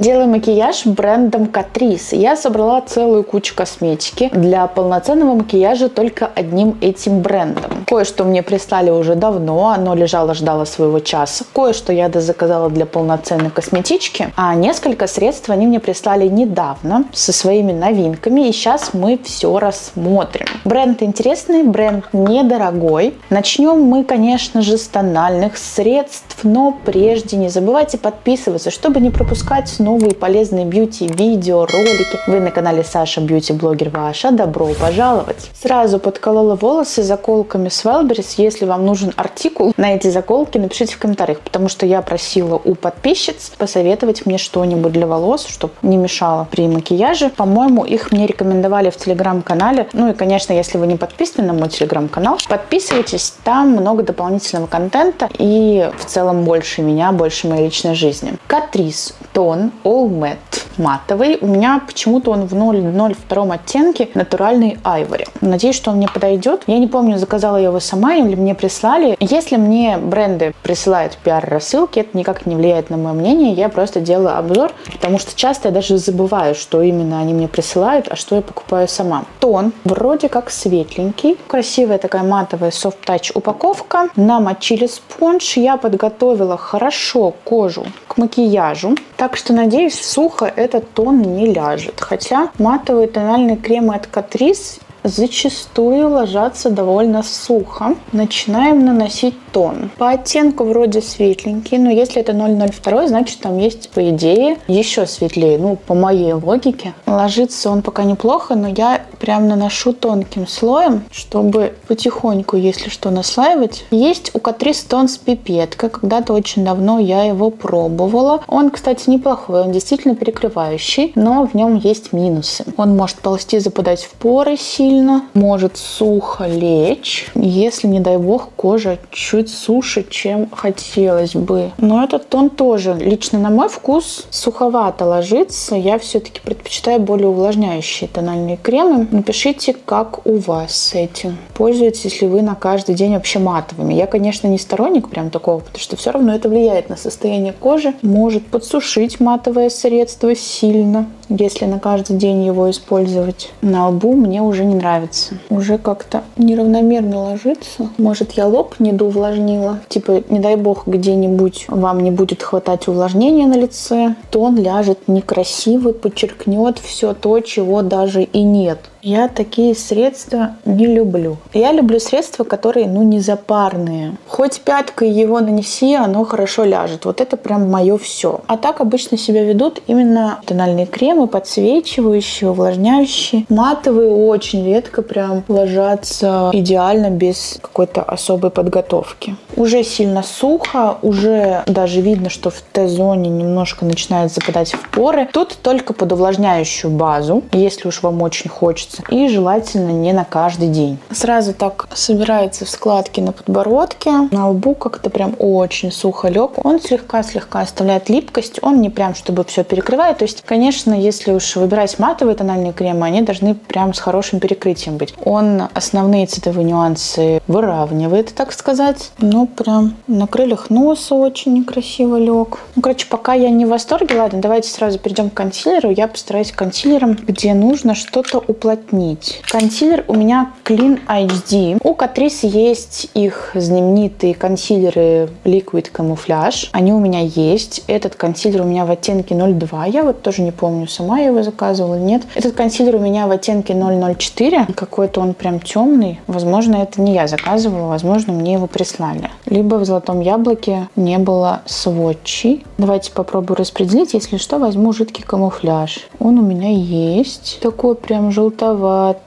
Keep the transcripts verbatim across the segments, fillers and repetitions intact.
Делаю макияж брендом Catrice. Я собрала целую кучу косметики для полноценного макияжа только одним этим брендом. Кое-что мне прислали уже давно, оно лежало, ждало своего часа. Кое-что я дозаказала для полноценной косметички, а несколько средств они мне прислали недавно со своими новинками, и сейчас мы все рассмотрим. Бренд интересный, бренд недорогой. Начнем мы, конечно же, с тональных средств, но прежде не забывайте подписываться, чтобы не пропускать новые полезные бьюти-видео, ролики. Вы на канале Саша Бьюти Блогер Ваша. Добро пожаловать! Сразу подколола волосы заколками с Wildberries. Если вам нужен артикул на эти заколки, напишите в комментариях, потому что я просила у подписчиц посоветовать мне что-нибудь для волос, чтобы не мешало при макияже. По-моему, их мне рекомендовали в телеграм-канале. Ну и, конечно, если вы не подписаны на мой телеграм-канал, подписывайтесь. Там много дополнительного контента и в целом больше меня, больше моей личной жизни. Catrice тон All Matte матовый. У меня почему-то он в ноль ноль два оттенке, натуральный айвори. Надеюсь, что он мне подойдет. Я не помню, заказала я его сама или мне прислали. Если мне бренды присылают пиар-рассылки, это никак не влияет на мое мнение. Я просто делаю обзор, потому что часто я даже забываю, что именно они мне присылают, а что я покупаю сама. Тон вроде как светленький. Красивая такая матовая soft touch упаковка. Намочили спонж. Я подготовила хорошо кожу к макияжу. Так что, надеюсь, сухо этот тон не ляжет. Хотя матовые тональные кремы от Catrice зачастую ложатся довольно сухо. Начинаем наносить тон. По оттенку вроде светленький, но если это ноль ноль два, значит там есть, по идее, еще светлее. Ну, по моей логике. Ложится он пока неплохо, но я прям наношу тонким слоем, чтобы потихоньку, если что, наслаивать. Есть у Catrice тон с пипеткой. Когда-то очень давно я его пробовала. Он, кстати, неплохой, он действительно перекрывающий, но в нем есть минусы. Он может ползти, западать в поры сильно, может сухо лечь, если, не дай бог, кожа чуть суше, чем хотелось бы. Но этот тон тоже, лично на мой вкус, суховато ложится. Я все-таки предпочитаю более увлажняющие тональные кремы. Напишите, как у вас с этим. Пользуетесь ли вы на каждый день вообще матовыми? Я, конечно, не сторонник прям такого, потому что все равно это влияет на состояние кожи. Может подсушить матовое средство сильно, если на каждый день его использовать. На лбу мне уже не нравится. Уже как-то неравномерно ложится. Может, я лоб недоувлажнила. Типа, не дай бог, где-нибудь вам не будет хватать увлажнения на лице. Тон ляжет некрасивый, подчеркнет все то, чего даже и нет. Я такие средства не люблю. Я люблю средства, которые, ну, не запарные. Хоть пяткой его нанеси, оно хорошо ляжет. Вот это прям мое все. А так обычно себя ведут именно тональные кремы, подсвечивающие, увлажняющие. Матовые очень редко прям ложатся идеально без какой-то особой подготовки. Уже сильно сухо, уже даже видно, что в Т-зоне немножко начинает западать в поры. Тут только под увлажняющую базу, если уж вам очень хочется. И желательно не на каждый день. Сразу так собираются в складки на подбородке. На лбу как-то прям очень сухо лег. Он слегка-слегка оставляет липкость. Он не прям, чтобы все перекрывает. То есть, конечно, если уж выбирать матовые тональные кремы, они должны прям с хорошим перекрытием быть. Он основные цветовые нюансы выравнивает, так сказать. Но прям на крыльях носа очень некрасиво лег. Ну, короче, пока я не в восторге. Ладно, давайте сразу перейдем к консилеру. Я постараюсь консилером, где нужно что-то уплотнить. Консилер у меня Clean эйч ди. У Catrice есть их знаменитые консилеры Liquid Camouflage. Они у меня есть. Этот консилер у меня в оттенке ноль два. Я вот тоже не помню, сама я его заказывала или нет. Этот консилер у меня в оттенке ноль ноль четыре. Какой-то он прям темный. Возможно, это не я заказывала. Возможно, мне его прислали. Либо в Золотом Яблоке не было свотчей. Давайте попробую распределить. Если что, возьму жидкий камуфляж. Он у меня есть. Такой прям желтоватый.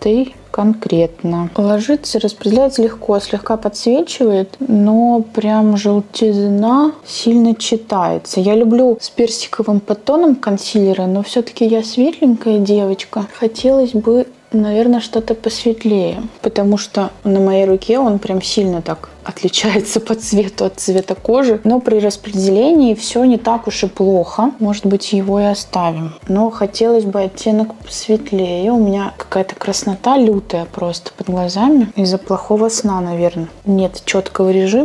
Конкретно. Ложится, распределяется легко, слегка подсвечивает, но прям желтизна сильно читается. Я люблю с персиковым подтоном консилеры, но все-таки я светленькая девочка. Хотелось бы, наверное, что-то посветлее, потому что на моей руке он прям сильно так отличается по цвету от цвета кожи. Но при распределении все не так уж и плохо. Может быть, его и оставим. Но хотелось бы оттенок посветлее. У меня какая-то краснота лютая просто под глазами. Из-за плохого сна, наверное. Нет четкого режима.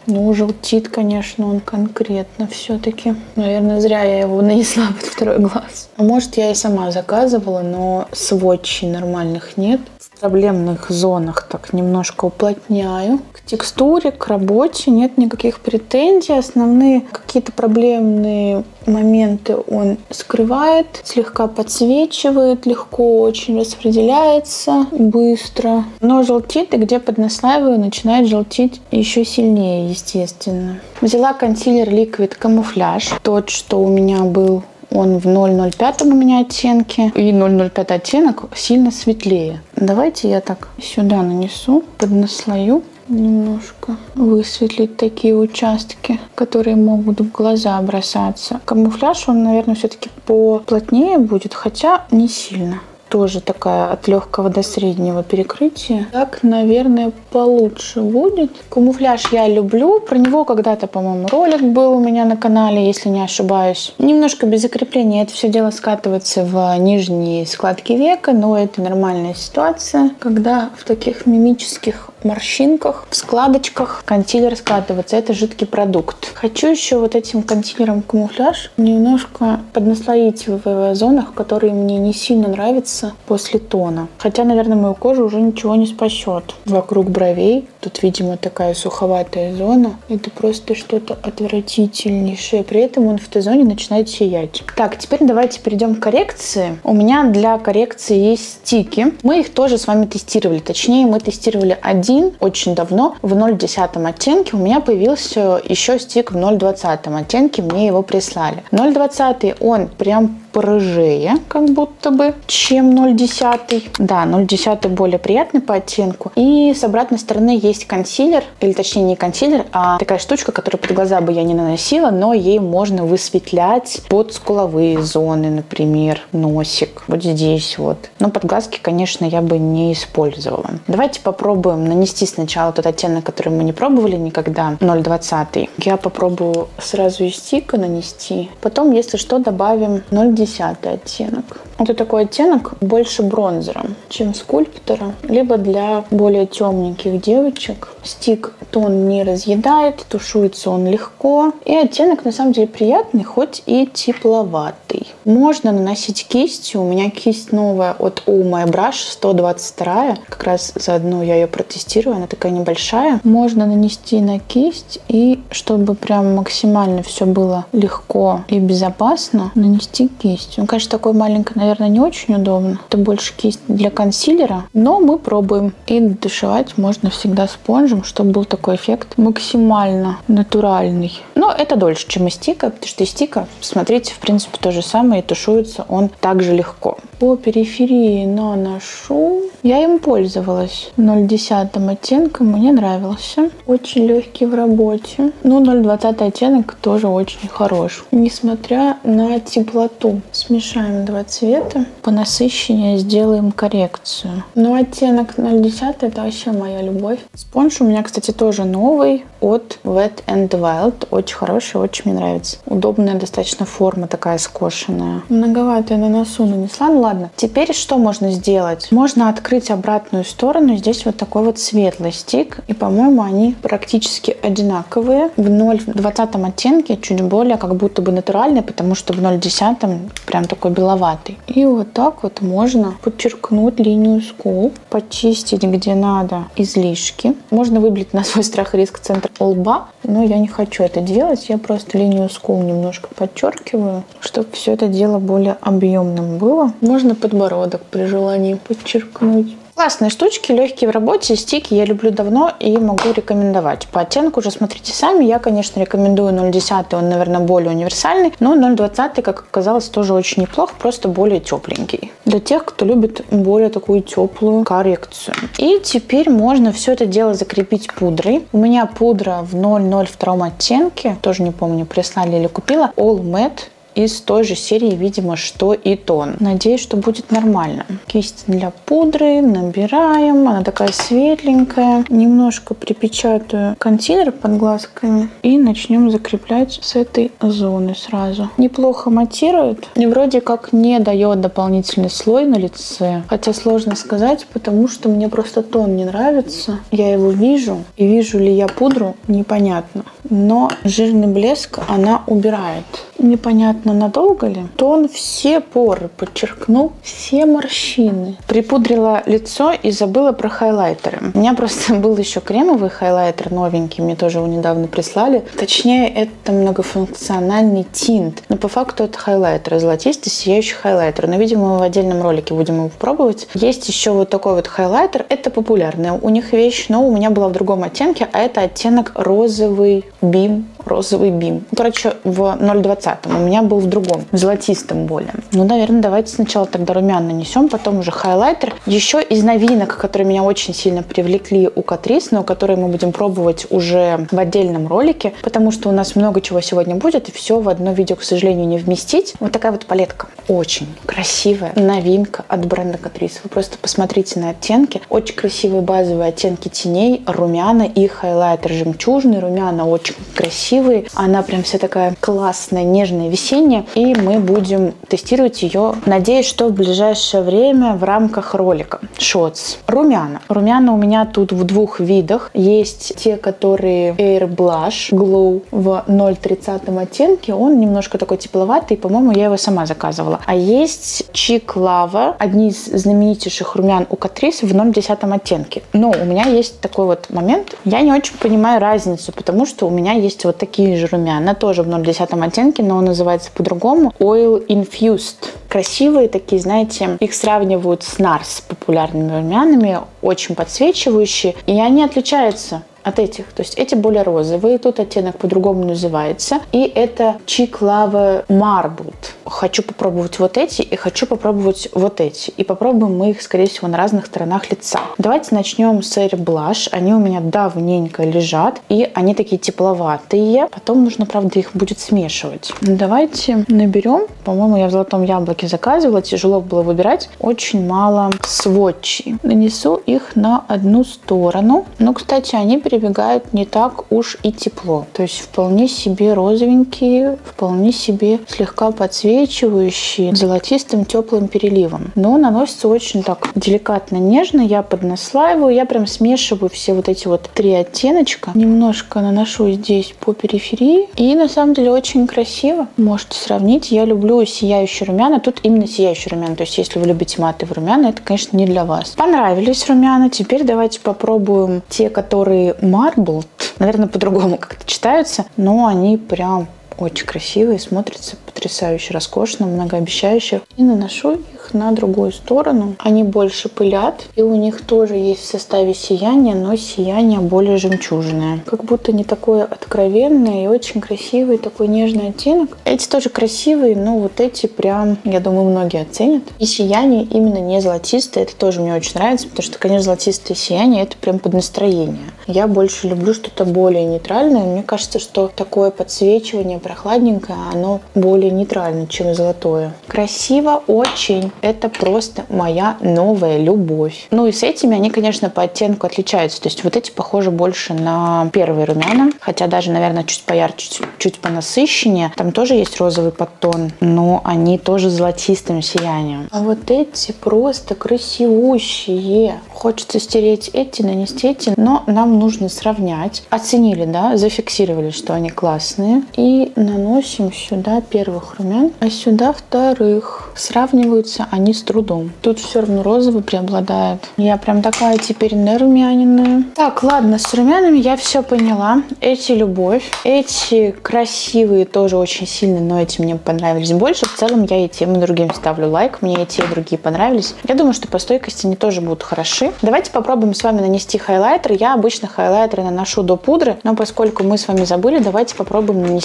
Ну, желтит, конечно, он конкретно все-таки. Наверное, зря я его нанесла под второй глаз. А может, я и сама заказывала, но сводчей нормальных нет. В проблемных зонах так немножко уплотняю. К текстуре, к работе нет никаких претензий. Основные какие-то проблемные моменты он скрывает, слегка подсвечивает, легко очень распределяется, быстро. Но желтит, и где поднаслаиваю, начинает желтить еще сильнее, естественно. Взяла консилер Liquid Camouflage, тот, что у меня был. Он в ноль ноль пять у меня оттенке. И ноль ноль пять оттенок сильно светлее. Давайте я так сюда нанесу, поднаслою. Немножко высветлить такие участки, которые могут в глаза бросаться. Камуфляж, он, наверное, все-таки поплотнее будет, хотя не сильно. Тоже такая от легкого до среднего перекрытия. Так, наверное, получше будет. Камуфляж я люблю. Про него когда-то, по-моему, ролик был у меня на канале, если не ошибаюсь. Немножко без закрепления это все дело скатывается в нижние складки века, но это нормальная ситуация, когда в таких мимических морщинках, в складочках консилер скатывается. Это жидкий продукт. Хочу еще вот этим консилером камуфляж немножко поднаслоить в зонах, которые мне не сильно нравятся после тона. Хотя, наверное, мою кожу уже ничего не спасет. Вокруг бровей тут, видимо, такая суховатая зона. Это просто что-то отвратительнейшее. При этом он в Т-зоне начинает сиять. Так, теперь давайте перейдем к коррекции. У меня для коррекции есть стики. Мы их тоже с вами тестировали. Точнее, мы тестировали один очень давно в ноль десять оттенке. У меня появился еще стик в ноль двадцать оттенке. Мне его прислали. ноль двадцать он прям порыжее, как будто бы, чем ноль десять. Да, ноль десять более приятный по оттенку. И с обратной стороны есть консилер, или точнее не консилер, а такая штучка, которую под глаза бы я не наносила, но ей можно высветлять под скуловые зоны, например, носик, вот здесь вот. Но под глазки, конечно, я бы не использовала. Давайте попробуем нанести сначала тот оттенок, который мы не пробовали никогда, ноль двадцать. Я попробую сразу из стика нанести. Потом, если что, добавим ноль десять оттенок. Это такой оттенок больше бронзером, чем скульптора, либо для более темненьких девочек. Стик тон не разъедает, тушуется он легко. И оттенок на самом деле приятный, хоть и тепловатый. Можно наносить кистью. У меня кисть новая от Oh My Brush сто двадцать два. Как раз заодно я ее протестирую. Она такая небольшая. Можно нанести на кисть. И чтобы прям максимально все было легко и безопасно, нанести кистью. Ну, конечно, такой маленькой, наверное, не очень удобно. Это больше кисть для консилера. Но мы пробуем. И дошивать можно всегда спонжем, чтобы был такой эффект максимально натуральный. Но это дольше, чем из стика, потому что из стика, смотрите, в принципе, то же самое, и тушуется он также легко. По периферии наношу. Я им пользовалась. ноль десять оттенком мне нравился. Очень легкий в работе. Ну, ноль двадцать оттенок тоже очень хорош. Несмотря на теплоту. Смешаем два цвета. По насыщеннее сделаем коррекцию. Но оттенок ноль десять это вообще моя любовь. Спонж у меня, кстати, тоже новый от Wet and Wild. Очень хороший, очень мне нравится. Удобная достаточно форма такая скошенная. Многовато я на носу нанесла. Ну ладно. Теперь что можно сделать? Можно открыть обратную сторону. Здесь вот такой вот светлый стик. И, по-моему, они практически одинаковые. В ноль двадцать оттенке чуть более как будто бы натуральный, потому что в ноль десять прям такой беловатый. И вот так вот можно подчеркнуть линию скул, почистить где надо излишки. Можно выбрать на свой страх и риск центр лба, но я не хочу это делать. Я просто линию скул немножко подчеркиваю, чтобы все это дело более объемным было. Можно подбородок при желании подчеркнуть. Классные штучки, легкие в работе, стики я люблю давно и могу рекомендовать. По оттенку уже смотрите сами. Я, конечно, рекомендую ноль десять, он, наверное, более универсальный, но ноль двадцать, как оказалось, тоже очень неплох, просто более тепленький. Для тех, кто любит более такую теплую коррекцию. И теперь можно все это дело закрепить пудрой. У меня пудра в ноль ноль два оттенке, тоже не помню, прислали или купила, All Matte из той же серии, видимо, что и тон. Надеюсь, что будет нормально. Кисть для пудры, набираем. Она такая светленькая. Немножко припечатаю консилер под глазками и начнем закреплять с этой зоны сразу. Неплохо матирует и вроде как не дает дополнительный слой на лице. Хотя сложно сказать, потому что мне просто тон не нравится. Я его вижу, и вижу ли я пудру, непонятно. Но жирный блеск она убирает. Непонятно, надолго ли. Тон все поры подчеркнул, все морщины. Припудрила лицо и забыла про хайлайтеры. У меня просто был еще кремовый хайлайтер новенький, мне тоже его недавно прислали. Точнее, это многофункциональный тинт. Но по факту это хайлайтер, золотистый сияющий хайлайтер. Но, видимо, мы в отдельном ролике будем его пробовать. Есть еще вот такой вот хайлайтер. Это популярная у них вещь, но у меня была в другом оттенке, а это оттенок розовый бим. Розовый бим. Короче, в ноль двадцать у меня был в другом, в золотистом более. Ну, наверное, давайте сначала тогда румян нанесем, потом уже хайлайтер. Еще из новинок, которые меня очень сильно привлекли у Catrice, но которые мы будем пробовать уже в отдельном ролике, потому что у нас много чего сегодня будет, и все в одно видео, к сожалению, не вместить. Вот такая вот палетка. Очень красивая новинка от бренда Catrice. Вы просто посмотрите на оттенки. Очень красивые базовые оттенки теней, румяна и хайлайтер жемчужный. Румяна очень красивые. Она прям вся такая классная, нежная, весенняя. И мы будем тестировать ее, надеюсь, что в ближайшее время в рамках ролика. Шотс. Румяна. Румяна у меня тут в двух видах. Есть те, которые Air Blush Glow в ноль тридцать оттенке. Он немножко такой тепловатый. По-моему, я его сама заказывала. А есть Cheek Lava. Одни из знаменитейших румян у Catrice в ноль десять оттенке. Но у меня есть такой вот момент. Я не очень понимаю разницу, потому что у меня есть вот такие же румяна. Тоже в ноль десять оттенке, но он называется по-другому. Oil Infused. Красивые такие, знаете, их сравнивают с Nars, популярными румянами, очень подсвечивающие. И они отличаются от этих. То есть эти более розовые, тут оттенок по-другому называется. И это Cheek Lava Marbled. Хочу попробовать вот эти и хочу попробовать вот эти. И попробуем мы их, скорее всего, на разных сторонах лица. Давайте начнем с Air Blush. Они у меня давненько лежат. И они такие тепловатые. Потом нужно, правда, их будет смешивать. Давайте наберем. По-моему, я в Золотом Яблоке заказывала. Тяжело было выбирать. Очень мало сводчей. Нанесу их на одну сторону. Но, кстати, они перебегают не так уж и тепло. То есть вполне себе розовенькие, вполне себе слегка подсвечивающие золотистым теплым переливом. Но наносится очень так деликатно, нежно. Я поднаслаиваю, я прям смешиваю все вот эти вот три оттеночка. Немножко наношу здесь по периферии. И на самом деле очень красиво. Можете сравнить. Я люблю сияющие румяна. Тут именно сияющие румяна. То есть если вы любите матовые румяна, это, конечно, не для вас. Понравились румяна. Теперь давайте попробуем те, которые Marbled. Наверное, по-другому как-то читаются, но они прям очень красивые, смотрятся потрясающе, роскошно, многообещающе. И наношу их на другую сторону. Они больше пылят, и у них тоже есть в составе сияние, но сияние более жемчужное. Как будто не такое откровенное и очень красивый такой нежный оттенок. Эти тоже красивые, но вот эти прям, я думаю, многие оценят. И сияние именно не золотистое, это тоже мне очень нравится, потому что, конечно, золотистое сияние это прям под настроение. Я больше люблю что-то более нейтральное. Мне кажется, что такое подсвечивание прохладненькое, оно более нейтрально, чем золотое. Красиво очень. Это просто моя новая любовь. Ну и с этими они, конечно, по оттенку отличаются. То есть вот эти похожи больше на первые румяна. Хотя даже, наверное, чуть поярче, чуть, чуть понасыщеннее. Там тоже есть розовый подтон, но они тоже золотистым сиянием. А вот эти просто красивущие. Хочется стереть эти, нанести эти, но нам нужно сравнять. Оценили, да, зафиксировали, что они классные. И наносим сюда первых румян, а сюда вторых. Сравниваются они с трудом. Тут все равно розовый преобладает. Я прям такая теперь нарумяненная. Так, ладно, с румянами я все поняла. Эти любовь. Эти красивые тоже очень сильно, но эти мне понравились больше. В целом я и тем, и другим ставлю лайк. Мне и те, и другие понравились. Я думаю, что по стойкости они тоже будут хороши. Давайте попробуем с вами нанести хайлайтер. Я обычно хайлайтер наношу до пудры, но поскольку мы с вами забыли, давайте попробуем нанести его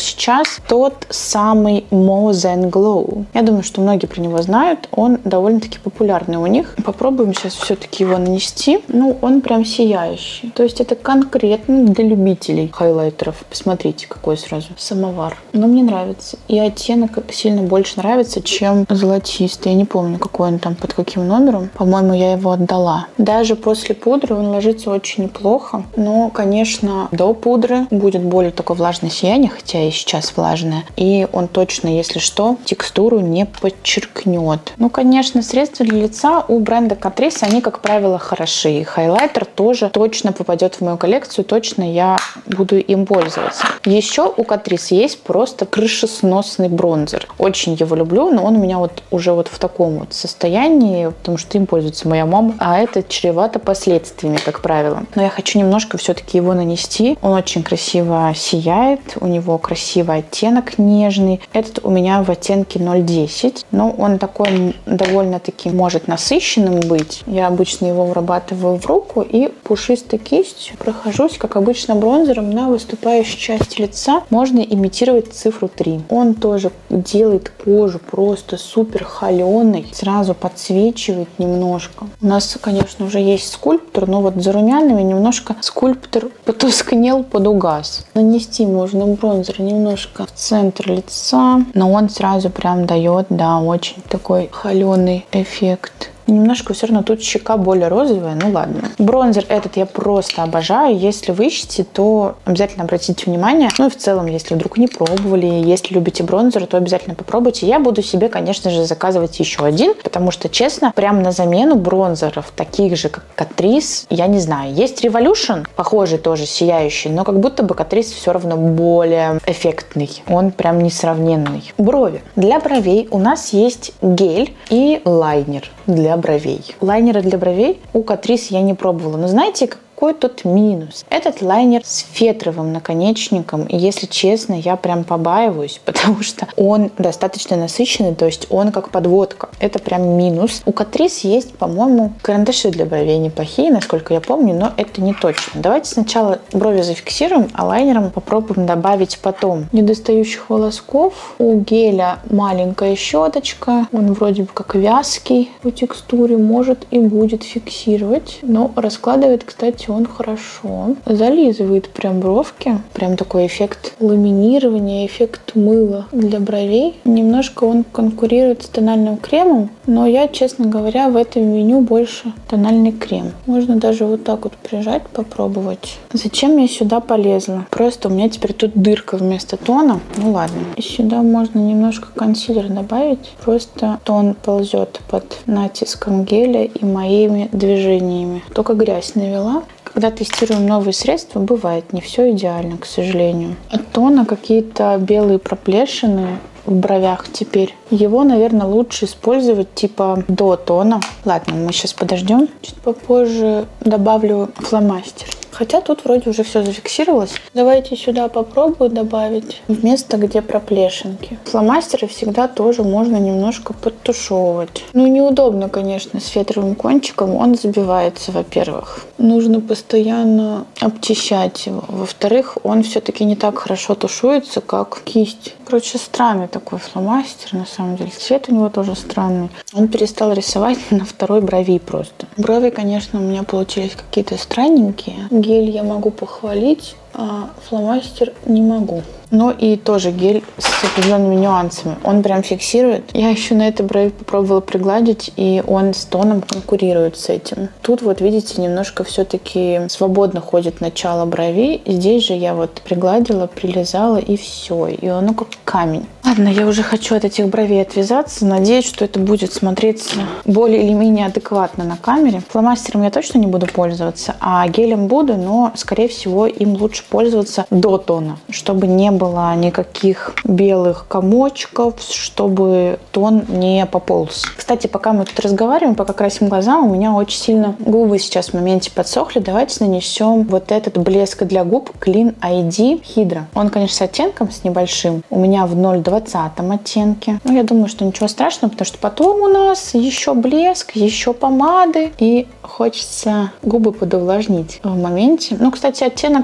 сейчас тот самый Moze Glow. Я думаю, что многие про него знают. Он довольно-таки популярный у них. Попробуем сейчас все-таки его нанести. Ну, он прям сияющий. То есть это конкретно для любителей хайлайтеров. Посмотрите, какой сразу самовар. Но мне нравится. И оттенок сильно больше нравится, чем золотистый. Я не помню, какой он там, под каким номером. По-моему, я его отдала. Даже после пудры он ложится очень неплохо. Но, конечно, до пудры будет более такое влажное сияние, хотя и сейчас влажное. И он точно, если что, текстуру не подчеркнет. Ну, конечно, средства для лица у бренда Catrice, они, как правило, хороши. И хайлайтер тоже точно попадет в мою коллекцию. Точно я буду им пользоваться. Еще у Catrice есть просто крышесносный бронзер. Очень его люблю, но он у меня вот уже вот в таком вот состоянии, потому что им пользуется моя мама. А это чревато последствиями, как правило. Но я хочу немножко все-таки его нанести. Он очень красиво сияет, у него красивый оттенок нежный. Этот у меня в оттенке ноль десять, но он такой довольно-таки может насыщенным быть. Я обычно его вырабатываю в руку и пушистой кистью прохожусь, как обычно, бронзером на выступающей части лица. Можно имитировать цифру три. Он тоже делает кожу просто супер холеной, сразу подсвечивает немножко. У нас, конечно, уже есть скульптор, но вот за румянами немножко скульптор потускнел, подугас. Нанести можно бронзер немножко в центр лица, но он сразу прям дает, да, очень такой холеный эффект. Немножко все равно тут щека более розовая, ну ладно. Бронзер этот я просто обожаю. Если вы ищете, то обязательно обратите внимание. Ну и в целом, если вдруг не пробовали, если любите бронзер, то обязательно попробуйте. Я буду себе, конечно же, заказывать еще один, потому что, честно, прям на замену бронзеров, таких же, как Catrice, я не знаю. Есть Revolution, похожий тоже, сияющий, но как будто бы Catrice все равно более эффектный. Он прям несравненный. Брови. Для бровей у нас есть гель и лайнер для бровей. Лайнеры для бровей у Catrice я не пробовала. Но знаете, какой тут минус? Этот лайнер с фетровым наконечником. И если честно, я прям побаиваюсь, потому что он достаточно насыщенный, то есть он как подводка. Это прям минус. У Catrice есть, по-моему, карандаши для бровей неплохие, насколько я помню, но это не точно. Давайте сначала брови зафиксируем, а лайнером попробуем добавить потом. Недостающих волосков. У геля маленькая щеточка. Он вроде бы как вязкий по текстуре, может и будет фиксировать, но раскладывает, кстати, он хорошо. Зализывает прям бровки. Прям такой эффект ламинирования, эффект мыла для бровей. Немножко он конкурирует с тональным кремом, но я, честно говоря, в этом меню больше тональный крем. Можно даже вот так вот прижать, попробовать. Зачем я сюда полезла? Просто у меня теперь тут дырка вместо тона. Ну ладно. И сюда можно немножко консилер добавить. Просто тон ползет под натиском геля и моими движениями. Только грязь навела. Когда тестируем новые средства, бывает не все идеально, к сожалению. От тона какие-то белые проплешины в бровях теперь. Его, наверное, лучше использовать типа до тона. Ладно, мы сейчас подождем. Чуть попозже добавлю фломастер. Хотя тут вроде уже все зафиксировалось. Давайте сюда попробую добавить в место, где проплешинки. Фломастеры всегда тоже можно немножко подтушевывать. Ну, неудобно, конечно, с фетровым кончиком. Он забивается, во-первых. Нужно постоянно обчищать его. Во-вторых, он все-таки не так хорошо тушуется, как кисть. Короче, странный такой фломастер, на самом деле. Цвет у него тоже странный. Он перестал рисовать на второй брови просто. Брови, конечно, у меня получились какие-то странненькие. Гель я могу похвалить, а фломастер не могу. Но и тоже гель с определенными нюансами. Он прям фиксирует. Я еще на этой брови попробовала пригладить, и он с тоном конкурирует с этим. Тут вот, видите, немножко все-таки свободно ходит начало брови. Здесь же я вот пригладила, прилизала, и все. И оно как камень. Ладно, я уже хочу от этих бровей отвязаться. Надеюсь, что это будет смотреться более или менее адекватно на камере. Фломастером я точно не буду пользоваться, а гелем буду, но, скорее всего, им лучше пользоваться до тона, чтобы не было было никаких белых комочков, чтобы тон не пополз. Кстати, пока мы тут разговариваем, пока красим глаза, у меня очень сильно губы сейчас в моменте подсохли. Давайте нанесем вот этот блеск для губ Clean ай ди Hydra. Он, конечно, с оттенком, с небольшим. У меня в ноль двадцать оттенке. Но я думаю, что ничего страшного, потому что потом у нас еще блеск, еще помады. И хочется губы подувлажнить в моменте. Ну, кстати, оттенок не сильно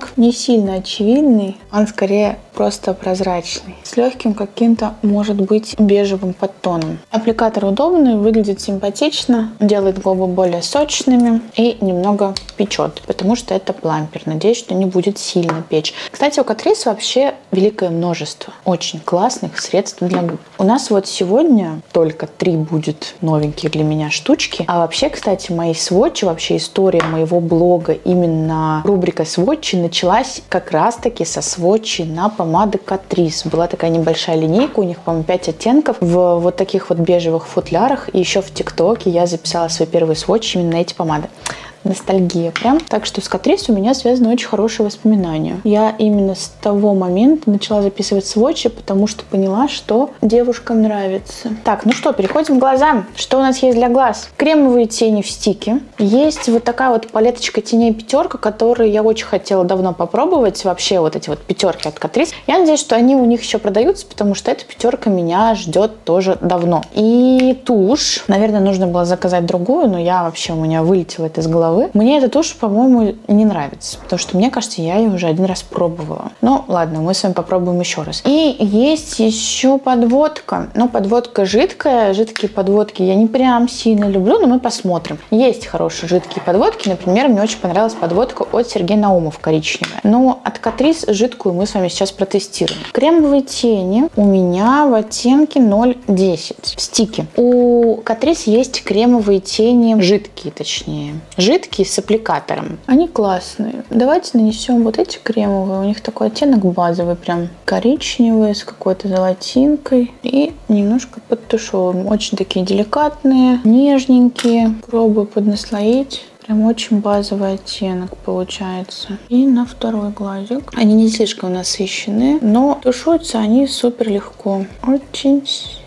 сильно очевидный, он скорее просто прозрачный. С легким каким-то, может быть, бежевым подтоном. Аппликатор удобный, выглядит симпатично, делает губы более сочными и немного печет, потому что это плампер. Надеюсь, что не будет сильно печь. Кстати, у Catrice вообще великое множество очень классных средств для губ. У нас вот сегодня только три будет новеньких для меня штучки. А вообще, кстати, мои сводчи, вообще история моего блога, именно рубрика сводчи началась как раз-таки со сводчей на помады Catrice. Была такая небольшая линейка, у них, по-моему, пять оттенков в вот таких вот бежевых футлярах. И еще в ТикТоке я записала свой первый сводч именно на эти помады. Ностальгия прям. Так что с Catrice у меня связаны очень хорошие воспоминания. Я именно с того момента начала записывать сводчи, потому что поняла, что девушкам нравится. Так, ну что, переходим к глазам. Что у нас есть для глаз? Кремовые тени в стике. Есть вот такая вот палеточка теней пятерка, которую я очень хотела давно попробовать. Вообще вот эти вот пятерки от Catrice. Я надеюсь, что они у них еще продаются, потому что эта пятерка меня ждет тоже давно. И тушь. Наверное, нужно было заказать другую, но я вообще, у меня вылетела это из головы. Мне эта тушь, по-моему, не нравится, потому что, мне кажется, я ее уже один раз пробовала. Ну, ладно, мы с вами попробуем еще раз. И есть еще подводка. Но подводка жидкая. Жидкие подводки я не прям сильно люблю, но мы посмотрим. Есть хорошие жидкие подводки. Например, мне очень понравилась подводка от Сергей Наумов коричневая. Но от Catrice жидкую мы с вами сейчас протестируем. Кремовые тени у меня в оттенке ноль десять в стике. У Catrice есть кремовые тени, жидкие точнее. Жидкие с аппликатором. Они классные. Давайте нанесем вот эти кремовые. У них такой оттенок базовый, прям коричневый, с какой-то золотинкой. И немножко подтушевываем. Очень такие деликатные, нежненькие. Пробую поднаслоить. Прям очень базовый оттенок получается. И на второй глазик. Они не слишком насыщенные, но тушуются они супер легко. Очень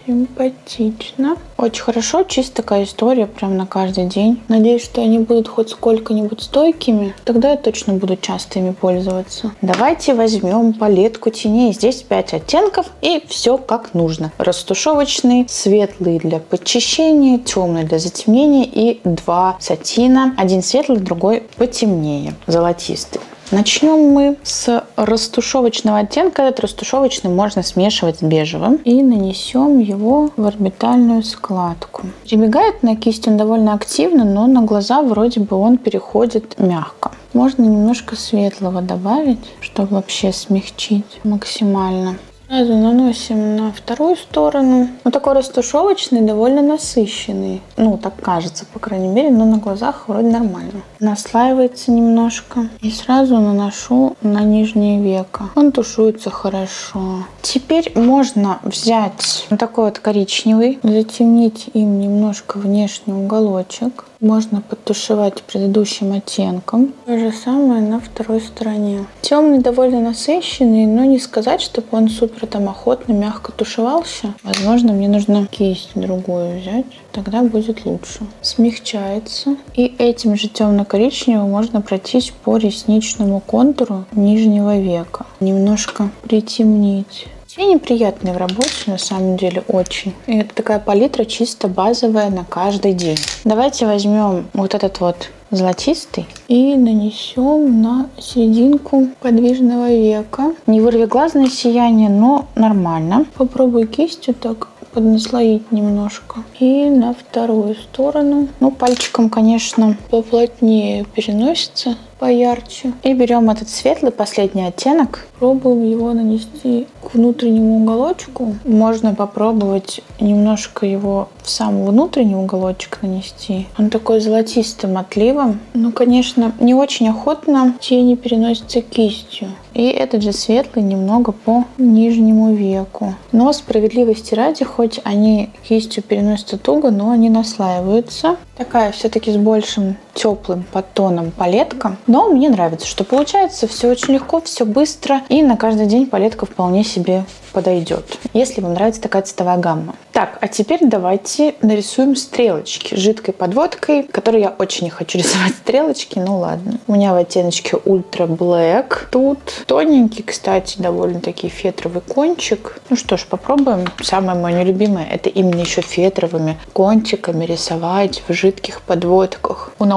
симпатично. Очень хорошо. Чисто такая история прям на каждый день. Надеюсь, что они будут хоть сколько-нибудь стойкими. Тогда я точно буду часто ими пользоваться. Давайте возьмем палетку теней. Здесь пять оттенков и все как нужно. Растушевочный, светлый для подчищения, темный для затемнения и два сатина. Один светлый, другой потемнее, золотистый. Начнем мы с растушевочного оттенка. Этот растушевочный можно смешивать с бежевым. И нанесем его в орбитальную складку. Прибегает на кисть он довольно активно, но на глаза вроде бы он переходит мягко. Можно немножко светлого добавить, чтобы вообще смягчить максимально. Сразу наносим на вторую сторону. Вот такой растушевочный, довольно насыщенный. Ну, так кажется, по крайней мере, но на глазах вроде нормально. Наслаивается немножко. И сразу наношу на нижнее веко. Он тушуется хорошо. Теперь можно взять вот такой вот коричневый, затемнить им немножко внешний уголочек. Можно подтушевать предыдущим оттенком. То же самое на второй стороне. Темный довольно насыщенный, но не сказать, чтобы он супер там охотно, мягко тушевался. Возможно, мне нужно кисть другую взять. Тогда будет лучше. Смягчается. И этим же темно-коричневым можно пройтись по ресничному контуру нижнего века. Немножко притемнить. Тени приятные в работе, на самом деле, очень. И это такая палитра чисто базовая на каждый день. Давайте возьмем вот этот вот золотистый и нанесем на серединку подвижного века. Не вырвиглазное сияние, но нормально. Попробую кистью так поднаслоить немножко. И на вторую сторону. Ну, пальчиком, конечно, поплотнее переносится, поярче. И берем этот светлый, последний оттенок. Пробуем его нанести к внутреннему уголочку. Можно попробовать немножко его в сам внутренний уголочек нанести. Он такой золотистым отливом. Ну, конечно, не очень охотно тени переносятся кистью. И этот же светлый немного по нижнему веку. Но справедливости ради, хоть они кистью переносятся туго, но они наслаиваются. Такая все-таки с большим теплым подтоном палетка. Но мне нравится, что получается все очень легко, все быстро. И на каждый день палетка вполне себе подойдет, если вам нравится такая цветовая гамма. Так, а теперь давайте нарисуем стрелочки жидкой подводкой, которой я очень не хочу рисовать стрелочки, ну ладно. У меня в оттеночке Ultra Black. Тут тоненький, кстати, довольно-таки фетровый кончик. Ну что ж, попробуем. Самое мое нелюбимое — это именно еще фетровыми кончиками рисовать в жидких подводках. У Наумова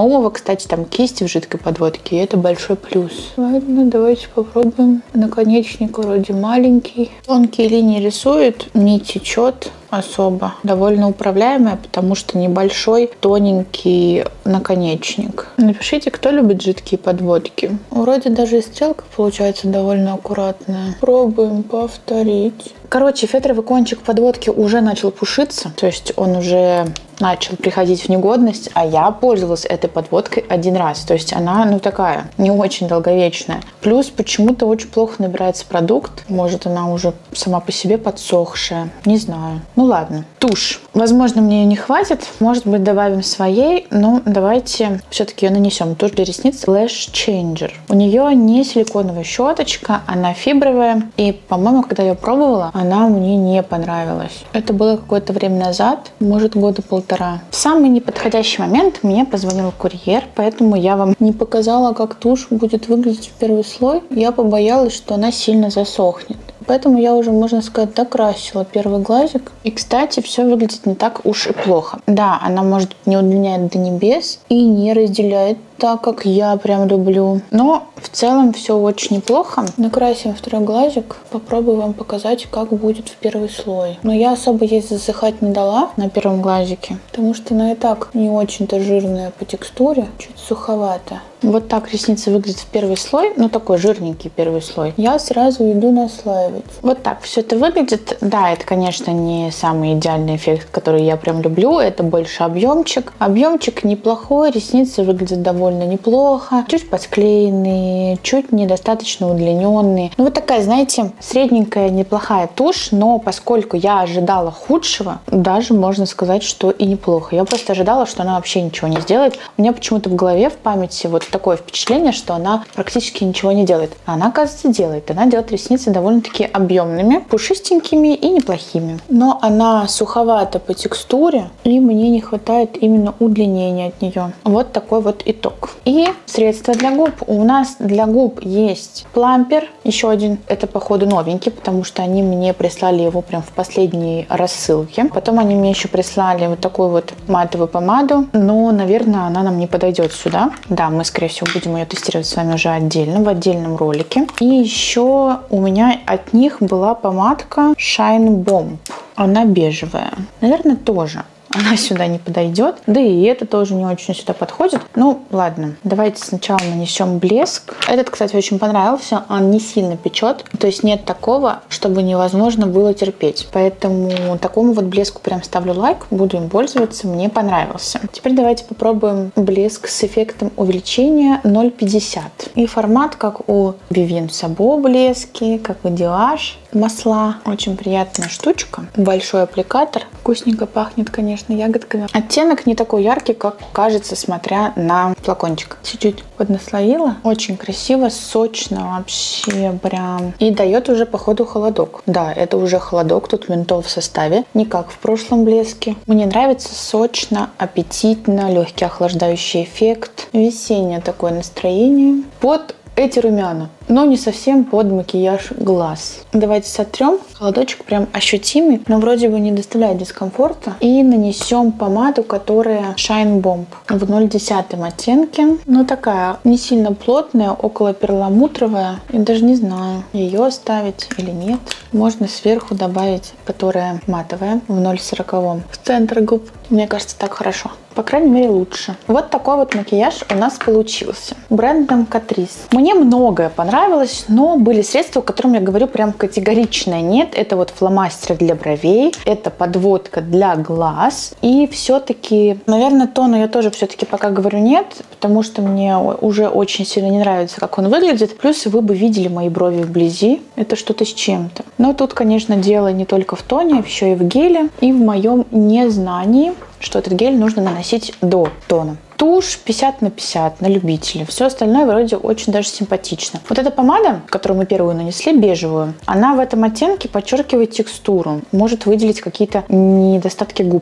Наумова, кстати, там кисть в жидкой подводке, и это большой плюс. Ладно, давайте попробуем. Наконечник вроде маленький. Тонкие линии рисует, не течет особо. Довольно управляемая, потому что небольшой, тоненький наконечник. Напишите, кто любит жидкие подводки. Вроде даже и стрелка получается довольно аккуратная. Пробуем повторить. Короче, фетровый кончик подводки уже начал пушиться, то есть он уже начал приходить в негодность, а я пользовалась этой подводкой один раз. То есть она, ну, такая, не очень долговечная. Плюс почему-то очень плохо набирается продукт. Может, она уже сама по себе подсохшая. Не знаю. Ну, ладно. Тушь. Возможно, мне ее не хватит. Может быть, добавим своей. Но давайте все-таки ее нанесем. Тушь для ресниц Lash Changer. У нее не силиконовая щеточка, она фибровая. И, по-моему, когда я пробовала, она мне не понравилась. Это было какое-то время назад, может, года полтора. В самый неподходящий момент мне позвонил курьер, поэтому я вам не показала, как тушь будет выглядеть в первый слой. Я побоялась, что она сильно засохнет. Поэтому я уже, можно сказать, докрасила первый глазик. И, кстати, все выглядит не так уж и плохо. Да, она, может, не удлиняет до небес и не разделяет так, как я прям люблю. Но в целом все очень неплохо. Накрасим второй глазик. Попробую вам показать, как будет в первый слой. Но я особо ей засыхать не дала на первом глазике, потому что она и так не очень-то жирная по текстуре. Чуть суховато. Вот так ресницы выглядят в первый слой. Ну, такой жирненький первый слой. Я сразу иду наслаивать. Вот так все это выглядит. Да, это, конечно, не самый идеальный эффект, который я прям люблю. Это больше объемчик. Объемчик неплохой. Ресницы выглядят довольно неплохо. Чуть подклеенные, чуть недостаточно удлиненные. Ну, вот такая, знаете, средненькая, неплохая тушь. Но поскольку я ожидала худшего, даже можно сказать, что и неплохо. Я просто ожидала, что она вообще ничего не сделает. У меня почему-то в голове, в памяти вот такое впечатление, что она практически ничего не делает. А она, оказывается, делает. Она делает ресницы довольно-таки объемными, пушистенькими и неплохими. Но она суховата по текстуре, и мне не хватает именно удлинения от нее. Вот такой вот итог. И средства для губ. У нас для губ есть плампер, еще один. Это, походу, новенький, потому что они мне прислали его прям в последней рассылке. Потом они мне еще прислали вот такую вот матовую помаду, но, наверное, она нам не подойдет сюда. Да, мы, скорее всего, будем ее тестировать с вами уже отдельно, в отдельном ролике. И еще у меня от них была помадка Shine Bomb. Она бежевая. Наверное, тоже она сюда не подойдет. Да и это тоже не очень сюда подходит. Ну, ладно. Давайте сначала нанесем блеск. Этот, кстати, очень понравился. Он не сильно печет. То есть нет такого, чтобы невозможно было терпеть. Поэтому такому вот блеску прям ставлю лайк. Буду им пользоваться. Мне понравился. Теперь давайте попробуем блеск с эффектом увеличения ноль пятьдесят. И формат, как у Vivien Sabo блески, как у Diage масла. Очень приятная штучка. Большой аппликатор. Вкусненько пахнет, конечно, ягодками. Оттенок не такой яркий, как кажется, смотря на флакончик. Чуть-чуть поднаслоила. Очень красиво, сочно вообще прям. И дает уже, походу, холодок. Да, это уже холодок. Тут ментол в составе. Не как в прошлом блеске. Мне нравится сочно, аппетитно, легкий охлаждающий эффект. Весеннее такое настроение. Под эти румяна, но не совсем под макияж глаз. Давайте сотрем. Холодочек прям ощутимый, но вроде бы не доставляет дискомфорта. И нанесем помаду, которая Shine Bomb в ноль десять оттенке. Но такая не сильно плотная, около перламутровая. И даже не знаю, ее оставить или нет. Можно сверху добавить, которая матовая в ноль сорок в центр губ. Мне кажется, так хорошо. По крайней мере, лучше. Вот такой вот макияж у нас получился. Брендом Catrice. Мне многое понравилось, но были средства, которым я говорю прям категорично нет. Это вот фломастеры для бровей, это подводка для глаз. И все-таки, наверное, тону я тоже все-таки пока говорю нет, потому что мне уже очень сильно не нравится, как он выглядит. Плюс вы бы видели мои брови вблизи. Это что-то с чем-то. Но тут, конечно, дело не только в тоне, еще и в геле, и в моем незнании, что этот гель нужно наносить до тона. Тушь пятьдесят на пятьдесят на любителя. Все остальное вроде очень даже симпатично. Вот эта помада, которую мы первую нанесли, бежевую, она в этом оттенке подчеркивает текстуру. Может выделить какие-то недостатки губ.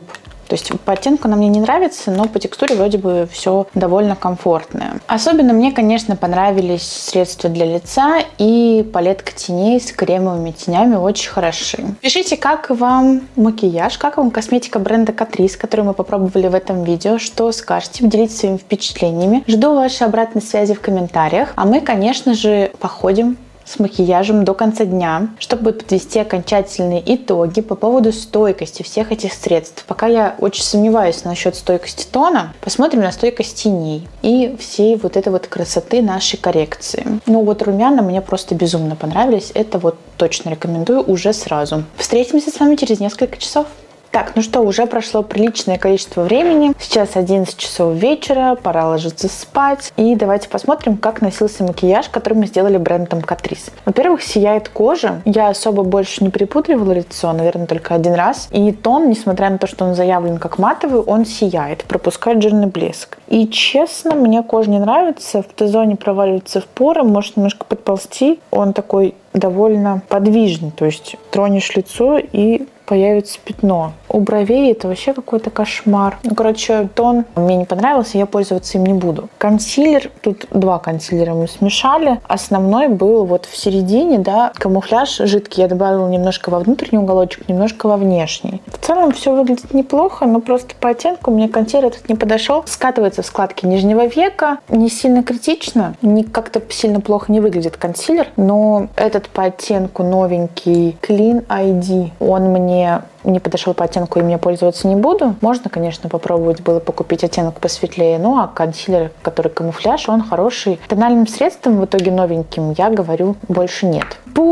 То есть по оттенку она мне не нравится, но по текстуре вроде бы все довольно комфортное. Особенно мне, конечно, понравились средства для лица и палетка теней с кремовыми тенями, очень хороши. Пишите, как вам макияж, как вам косметика бренда Catrice, которую мы попробовали в этом видео, что скажете, делитесь своими впечатлениями. Жду вашей обратной связи в комментариях, а мы, конечно же, походим с макияжем до конца дня, чтобы подвести окончательные итоги по поводу стойкости всех этих средств. Пока я очень сомневаюсь насчет стойкости тона, посмотрим на стойкость теней и всей вот этой вот красоты нашей коррекции. Ну вот румяна мне просто безумно понравились, это вот точно рекомендую уже сразу. Встретимся с вами через несколько часов. Так, ну что, уже прошло приличное количество времени. Сейчас одиннадцать часов вечера, пора ложиться спать. И давайте посмотрим, как носился макияж, который мы сделали брендом Catrice. Во-первых, сияет кожа. Я особо больше не припудривала лицо, наверное, только один раз. И тон, несмотря на то, что он заявлен как матовый, он сияет, пропускает жирный блеск. И честно, мне кожа не нравится. В Т-зоне проваливается в поры, может немножко подползти. Он такой довольно подвижный, то есть тронешь лицо и появится пятно. У бровей это вообще какой-то кошмар. Ну, короче, тон мне не понравился, я пользоваться им не буду. Консилер, тут два консилера мы смешали. Основной был вот в середине, да, камуфляж жидкий. Я добавила немножко во внутренний уголочек, немножко во внешний. В целом все выглядит неплохо, но просто по оттенку мне консилер этот не подошел. Скатывается в складки нижнего века, не сильно критично, не как-то сильно плохо не выглядит консилер, но этот по оттенку новенький Clean ай ди, он мне не подошел по оттенку и мне пользоваться не буду. Можно, конечно, попробовать было покупить оттенок посветлее, ну а консилер, который камуфляж, он хороший. Тональным средством, в итоге новеньким, я говорю, больше нет.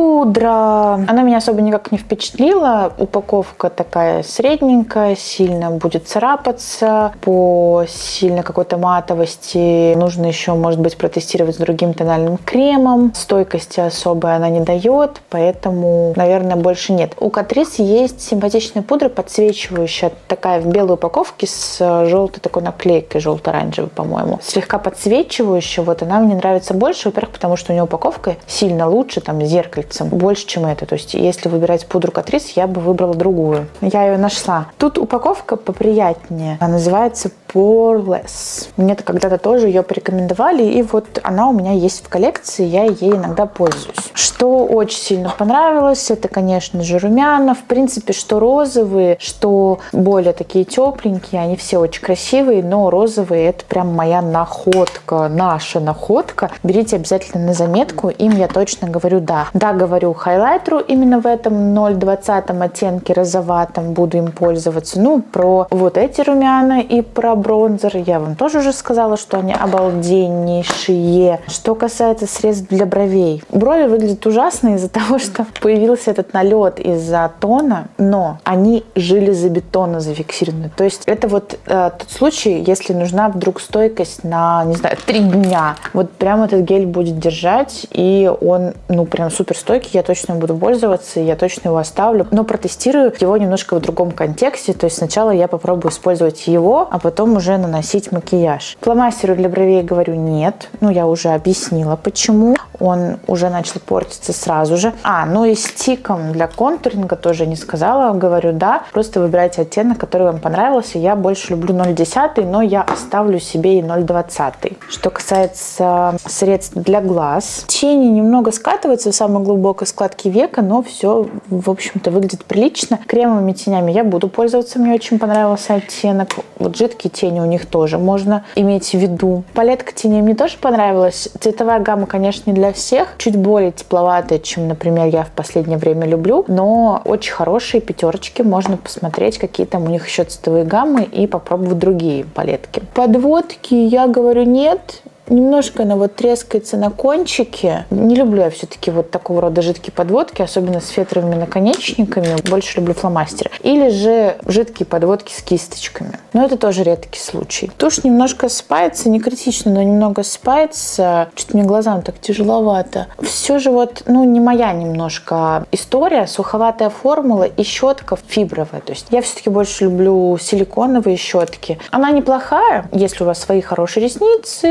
Пудра. Она меня особо никак не впечатлила. Упаковка такая средненькая, сильно будет царапаться. По сильно какой-то матовости нужно еще, может быть, протестировать с другим тональным кремом. Стойкости особой она не дает, поэтому, наверное, больше нет. У Catrice есть симпатичная пудра, подсвечивающая, такая в белой упаковке с желтой такой наклейкой, желто-оранжевой, по-моему. Слегка подсвечивающая, вот она мне нравится больше, во-первых, потому что у нее упаковка сильно лучше, там, зеркальцем, больше, чем это. То есть, если выбирать пудру Catrice, я бы выбрала другую. Я ее нашла. Тут упаковка поприятнее. Она называется Poreless. Мне-то когда-то тоже ее порекомендовали, и вот она у меня есть в коллекции, я ей иногда пользуюсь. Что очень сильно понравилось, это, конечно же, румяна. В принципе, что розовые, что более такие тепленькие, они все очень красивые, но розовые — это прям моя находка, наша находка. Берите обязательно на заметку, им я точно говорю да. Да, говорю хайлайтеру именно в этом ноль двадцать оттенке розоватом буду им пользоваться. Ну, про вот эти румяна и про бронзер я вам тоже уже сказала, что они обалденнейшие. Что касается средств для бровей. Брови выглядят ужасно из-за того, что появился этот налет из-за тона, но они железобетонно зафиксированы. То есть это вот э, тот случай, если нужна вдруг стойкость на, не знаю, три дня. Вот прям этот гель будет держать, и он, ну, прям супер стойкий. Я точно буду пользоваться, я точно его оставлю. Но протестирую его немножко в другом контексте. То есть сначала я попробую использовать его, а потом уже наносить макияж. Фломастеру для бровей говорю нет. Ну, я уже объяснила, почему. Он уже начал портиться сразу же. А, ну и стиком для контуринга тоже не сказала. Говорю да. Просто выбирайте оттенок, который вам понравился. Я больше люблю ноль десять, но я оставлю себе и ноль двадцать. Что касается средств для глаз. Тени немного скатываются в самой глубокой складке века, но все, в общем-то, выглядит прилично. Кремовыми тенями я буду пользоваться. Мне очень понравился оттенок. Вот жидкие тени у них тоже можно иметь в виду. Палетка теней мне тоже понравилась. Цветовая гамма, конечно, не для всех. Чуть более тепловатая, чем, например, я в последнее время люблю. Но очень хорошие пятерочки. Можно посмотреть, какие там у них еще цветовые гаммы и попробовать другие палетки. Подводки я говорю нет. Немножко она вот трескается на кончике. Не люблю я все-таки вот такого рода жидкие подводки, особенно с фетровыми наконечниками. Больше люблю фломастеры. Или же жидкие подводки с кисточками. Но это тоже редкий случай. Тушь немножко спается, не критично, но немного спается. Что-то мне глазам так тяжеловато. Все же вот, ну, не моя немножко история. Суховатая формула и щетка фибровая. То есть я все-таки больше люблю силиконовые щетки. Она неплохая, если у вас свои хорошие ресницы, если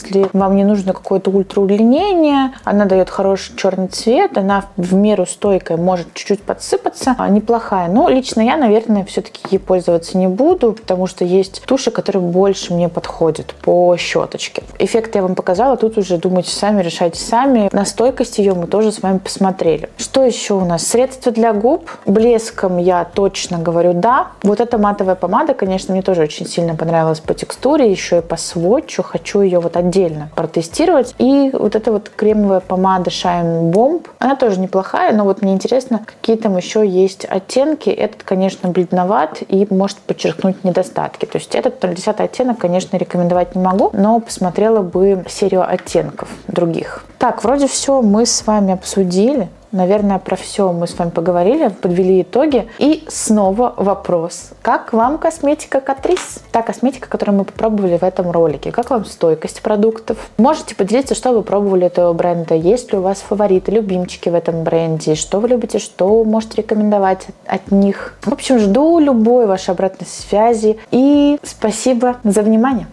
если вам не нужно какое-то ультраудлинение, она дает хороший черный цвет, она в меру стойкая, может чуть-чуть подсыпаться, неплохая. Но лично я, наверное, все-таки ей пользоваться не буду, потому что есть туши, которые больше мне подходят по щеточке. Эффект я вам показала, тут уже думайте сами, решайте сами. На стойкость ее мы тоже с вами посмотрели. Что еще у нас? Средства для губ. Блеском я точно говорю да. Вот эта матовая помада, конечно, мне тоже очень сильно понравилась по текстуре, еще и по сводчу. Хочу ее вот отдельно протестировать. И вот эта вот кремовая помада Shine Bomb, она тоже неплохая, но вот мне интересно, какие там еще есть оттенки. Этот, конечно, бледноват и может подчеркнуть недостатки. То есть этот ноль десять оттенок, конечно, рекомендовать не могу, но посмотрела бы серию оттенков других. Так, вроде все мы с вами обсудили. Наверное, про все мы с вами поговорили, подвели итоги. И снова вопрос. Как вам косметика Catrice? Та косметика, которую мы попробовали в этом ролике. Как вам стойкость продуктов? Можете поделиться, что вы пробовали этого бренда. Есть ли у вас фавориты, любимчики в этом бренде? Что вы любите, что можете рекомендовать от них? В общем, жду любой вашей обратной связи. И спасибо за внимание.